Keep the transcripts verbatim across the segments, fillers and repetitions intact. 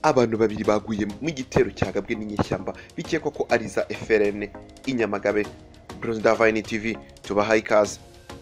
Abantu babiri baguye mu gitero cyagabwe n'inyeshyamba bikekwa ko ari za F R N i Nyamagabe. Bronzdavine T V tubahaye ikaze.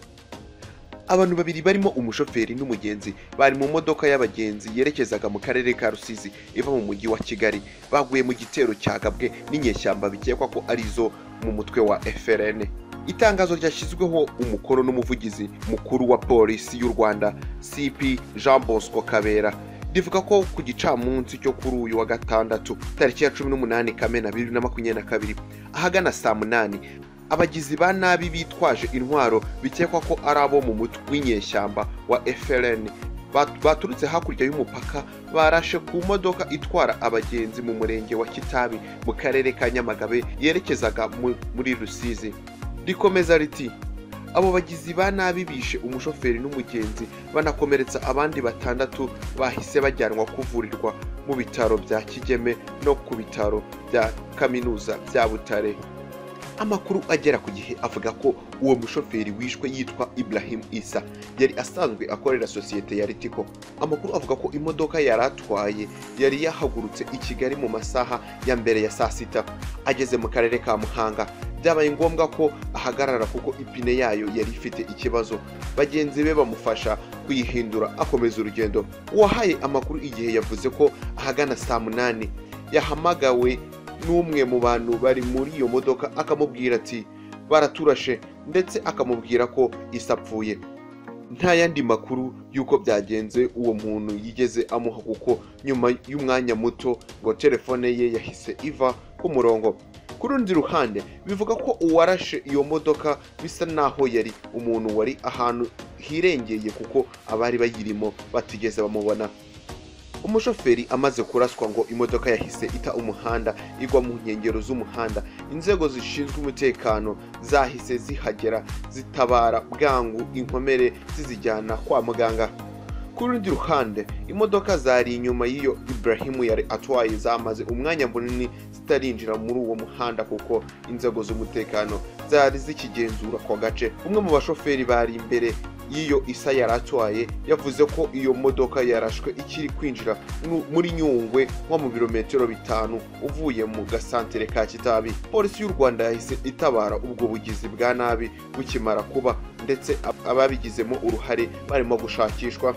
Abantu babiri barimo umushoferi n'umugenzi bari mu modoka y'abagenzi yerekezaga mu karere ka Rusizi iva mu mujyi wa Kigali, baguye mu gitero cyagabwe n'inyeshyamba bikekwa ko ari zo mu mutwe wa F R N. Itangazo ryashyizweho umukono n'umuvugizi mukuru wa polisi y'u Rwanda C P Jean Bosco Kabera rivuga ko ku gicamunsi cyo kuri uyu wa gatandatu tariki ya cumi n'umunani Kamena bibiri na makumyabiri na kabiri ahagana saa munani abagizi ba nabi bitwaje intwaro bikekwa ko ari abo mu mutwe w'inyeshyamba wa F R N baturutse hakurya y'umupaka barashe ku modoka itwara abagenzi mu murenge wa Kitabi mu karere ka Nyamagabe yerekezaga muri Rusizi. Rikomeza riti abo bagizi ba nabi bishe umushoferi n'umugenzi banakomeretsa abandi batandatu bahise bajyanwa kuvurirwa mu bitaro bya Kigeme no ku bitaro bya Kaminuza bya Butare. Amakuru agera ku Gihe avuga ko uwo mushoferi wishwe yitwa Ibrahim Isa yari asanzwe akorera sosiyete ya Ritiko. Amakuru avuga ko imodoka yaratwaye yari yahagurutse i Kigali mu masaha ya mbere ya saa sita. Ageze mu karere ka Muhanga byabaye ngombwa ko ahagarara kuko ipine yayo yari ifite ikibazo. Bagenzi be bamufasha kuyihindura akomeza urugendo. Uwahaye amakuru Igihe yavuze ko ahagana saa munani yahamagawe n'umwe mu bantu bari muri iyo modoka akamubwira ati baraturashe, ndetse akamubwira ko isapfuye. Nta yandi makuru y'uko byagenze uwo muntu yigeze amuha kuko nyuma y'umwanya muto ngo telefone ye yahise iva ku murongo. Ku rundi ruhande bivuga ko uwarashe iyo modoka bisa naho yari umuntu wari ahantu hirengeye kuko abari bayirimo batigeze bamubona. Umushoferi amaze kuraswa ngo imodoka yahise ita umuhanda igwa mu nkengero z'umuhanda. Inzego zishinzwe umutekano zahise zihagera zitabara bwangu inkomere zizijyana kwa muganga. Ku rundi ruhande imodoka zari inyuma y'iyo Ibrahim yari atwaye zamaze umwanya munini zitarinjira muri uwo muhanda kuko inzego z'umutekano zari zikigenzura kwa gace. Umwe mu bashoferi bari imbere y'iyo Isa yaratwaye yavuze ko iyo modoka yarashwe ikiri kwinjira muri Nyungwe nko mu birometero bitanu uvuye mu gasantere ka Kitabi. Polisi y'u Rwanda yahise itabara ubwo bugizi bwa nabi bukimara kuba, ndetse ababigizemo uruhare barimo gushakishwa.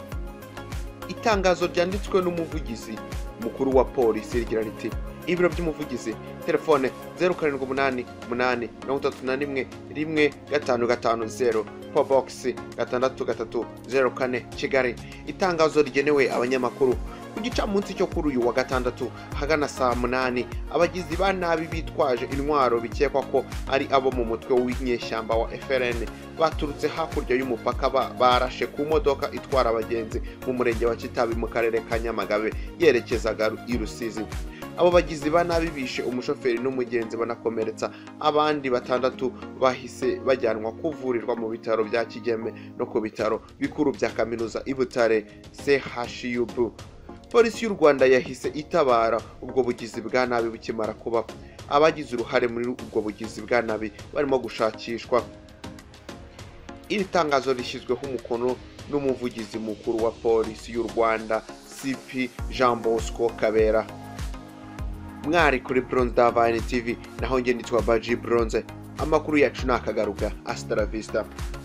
Itangazo ryanditswe n'umuvugizi mukuru wa polisi rigira riti ibiro by'umuvugizi telefone zero karindwi umunani umunani mirongo itatu na rimwe rimwe gatanu gatanu zero po box gatandatu gatatu zero kane Kigali. Itangazo rigenewe abanyamakuru ku gicamunsi cyo kuri uyu wa gatandatu hagana saa munani abagizi ba nabi bitwaje intwaro bikekwa ko ari abo mu mutwe w'inyeshyamba wa F R N baturutse hakurya y'umupaka barashe ku modoka itwara abagenzi mu murenge wa Kitabi mu karere ka Nyamagabe yerekezaga i Rusizi. Abo bagizi ba nabi bishe umushoferi n'umugenzi banakomeretsa abandi batandatu bahise bajyanwa kuvurirwa mu bitaro bya Kigeme no ku bitaro bikuru bya Kaminuza i Butare C H U B. Polisi y'u Rwanda yahise itabara ubwo bugizi bwa nabi bukimara kuba. Abagize uruhare muri ubwo bugizi bwa nabi barimo gushakishwa. Iri tangazo rishyizweho umukono n'umuvugizi mukuru wa polisi y'u Rwanda C P Jean Bosco Kabera. Mwari kuri Bronzdavine T V naho nge nitwa Baji Bronze. Amakuru yacu nakagaruka. Hasta la vista.